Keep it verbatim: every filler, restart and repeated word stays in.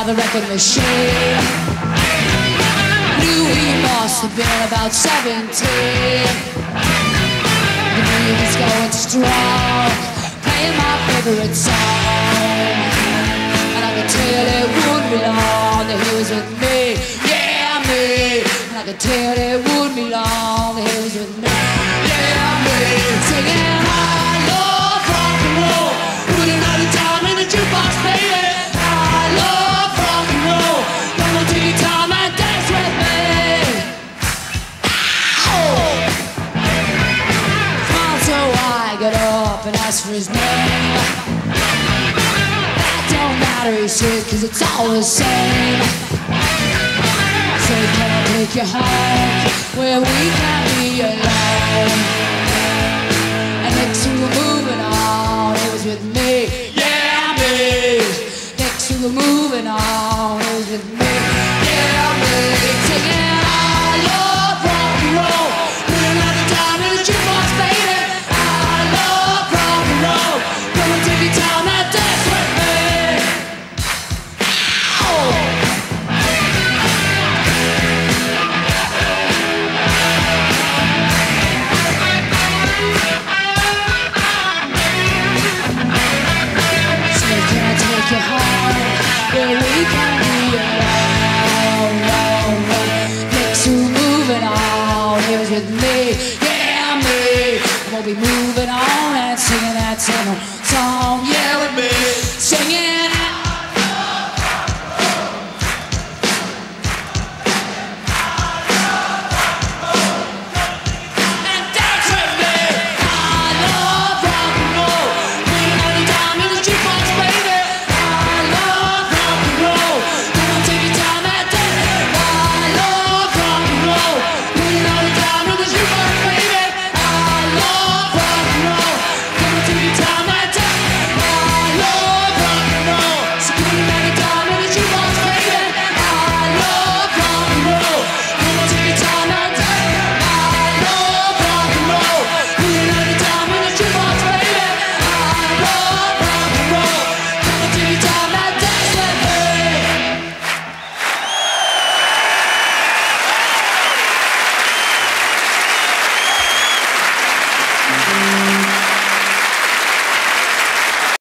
the record machine. Knew he must have been about seventeen. The music's going strong, playing my favorite song. And I could tell it wouldn't be long that he was with me, yeah, me. And I could tell it wouldn't be long that he was with me, yeah, me. Singing I love rock and roll, put another time in the jukebox, baby. I love rock and roll, come on, take your time and dance with me. Oh. So I got up and asked for his name. That don't matter, he said, cause it's all the same. I said, can I take you home where we can be alone? And next we were moving on, it was with me, yeah, me. Next we were moving on, it was with me, yeah, me. Singing I love rock and roll, put another time in the jukebox, baby. Come on, take your time and dance with me. Oh. So can I take you home where we can be alone? Next we're moving on, he was with me, yeah, me. We'll be moving on and singing that song.